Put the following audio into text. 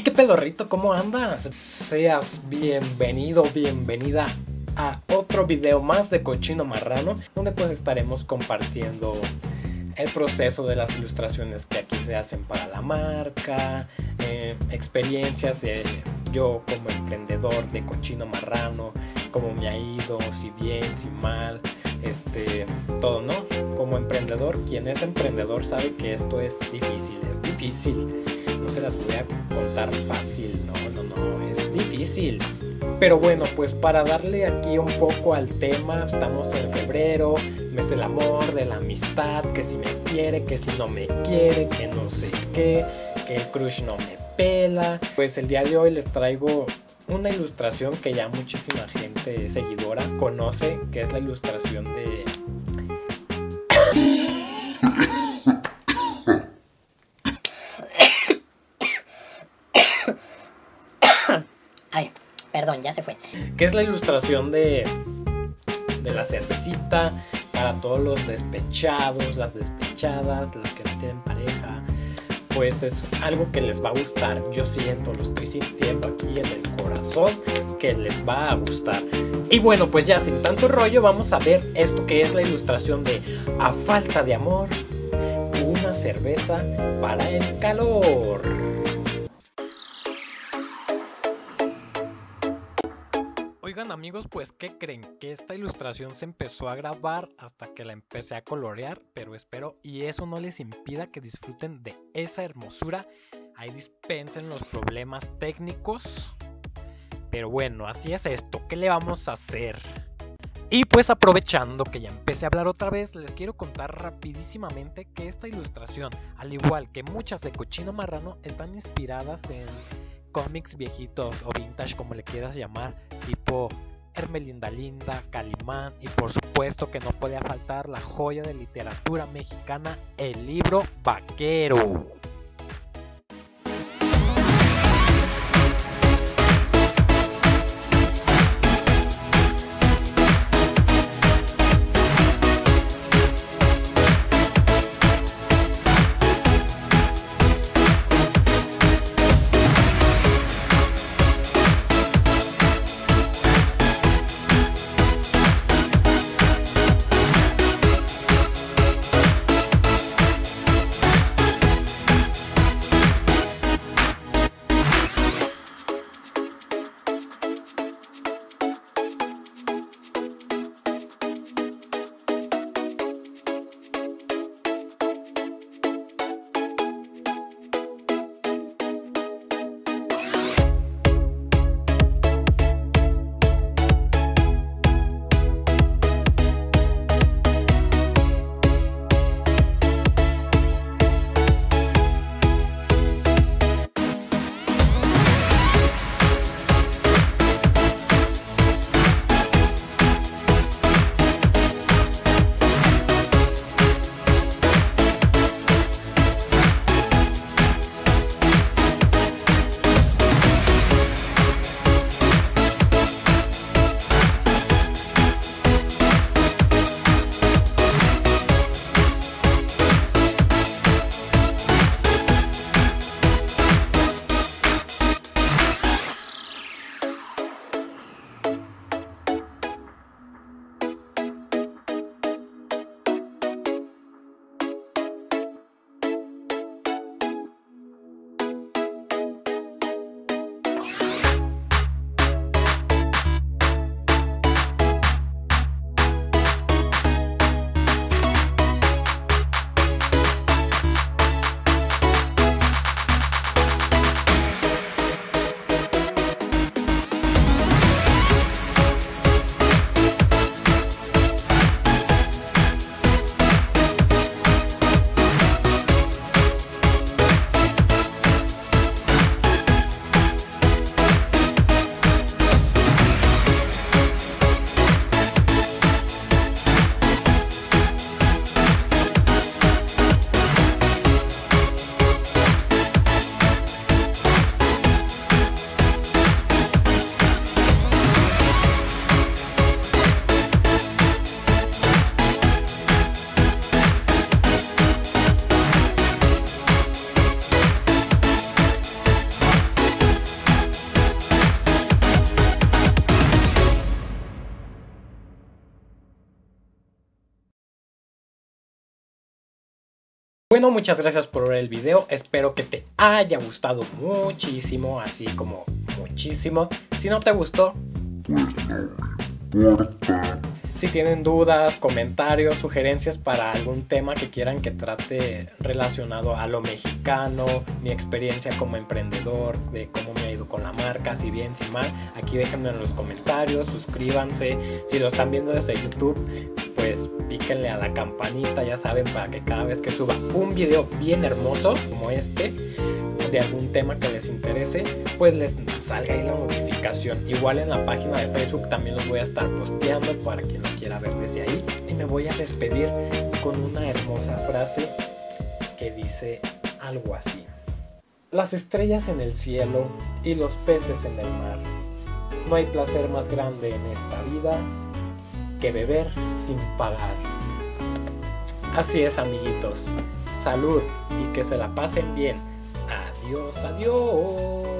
Hey, qué pedorrito, ¿cómo andas? Seas bienvenido, bienvenida a otro video más de Cochino Marrano, donde pues estaremos compartiendo el proceso de las ilustraciones que aquí se hacen para la marca, experiencias de yo como emprendedor de Cochino Marrano, cómo me ha ido, si bien, si mal, todo, ¿no? Como emprendedor, quien es emprendedor sabe que esto es difícil. No se las voy a contar fácil, no, es difícil. Pero bueno, pues para darle aquí un poco al tema, estamos en febrero, mes del amor, de la amistad, que si me quiere, que si no me quiere, que no sé qué, que el crush no me pela. Pues el día de hoy les traigo una ilustración que ya muchísima gente seguidora conoce, que es la ilustración de... Ay, perdón, ya se fue. Que es la ilustración de la cervecita para todos los despechados, las despechadas, los que no tienen pareja. Pues es algo que les va a gustar. Yo siento, lo estoy sintiendo aquí en el corazón, que les va a gustar. Y bueno, pues ya sin tanto rollo, vamos a ver esto que es la ilustración de A falta de amor, una cerveza para el calor. Oigan amigos, pues ¿qué creen? Que esta ilustración se empezó a grabar hasta que la empecé a colorear, pero espero y eso no les impida que disfruten de esa hermosura. Ahí dispensen los problemas técnicos, pero bueno, así es esto, ¿qué le vamos a hacer? Y pues aprovechando que ya empecé a hablar otra vez, les quiero contar rapidísimamente que esta ilustración, al igual que muchas de Cochino Marrano, están inspiradas en cómics viejitos o vintage, como le quieras llamar, tipo Hermelinda Linda, Calimán, y por supuesto que no podía faltar la joya de literatura mexicana, el libro vaquero. Bueno, muchas gracias por ver el video, espero que te haya gustado muchísimo, así como muchísimo. Si no te gustó, pues no me importa. si tienen dudas, comentarios, sugerencias para algún tema que quieran que trate relacionado a lo mexicano, mi experiencia como emprendedor, de cómo me ha ido con la marca, si bien, si mal, aquí déjenme en los comentarios, suscríbanse. Si lo están viendo desde YouTube, pues píquenle a la campanita, ya saben, para que cada vez que suba un video bien hermoso como este, de algún tema que les interese, pues les salga ahí la notificación. Igual en la página de Facebook también los voy a estar posteando para quien lo quiera ver desde ahí. Y me voy a despedir con una hermosa frase que dice algo así: las estrellas en el cielo y los peces en el mar. No hay placer más grande en esta vida que beber sin pagar. Así es, amiguitos. Salud y que se la pasen bien. Adiós, adiós.